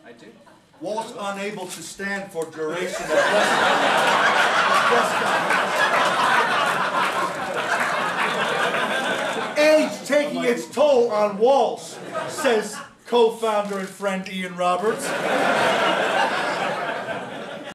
I do. Walsh unable to stand for duration of age taking its toll on Walsh, says co-founder and friend Ian Roberts.